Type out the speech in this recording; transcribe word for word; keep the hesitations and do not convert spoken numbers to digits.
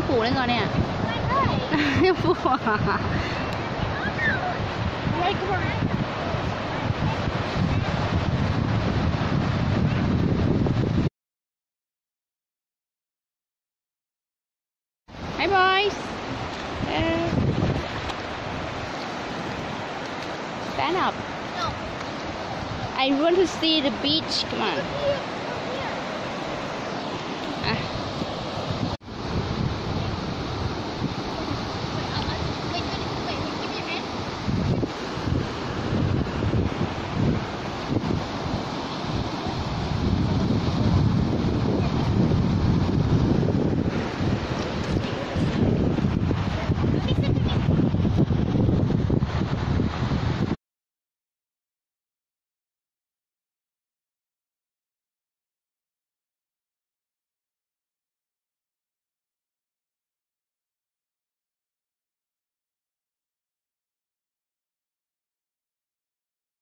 phủ lên rồi nè. Phủ à? Hi boys. Uh, stand up. No. I want to see the beach. Come on.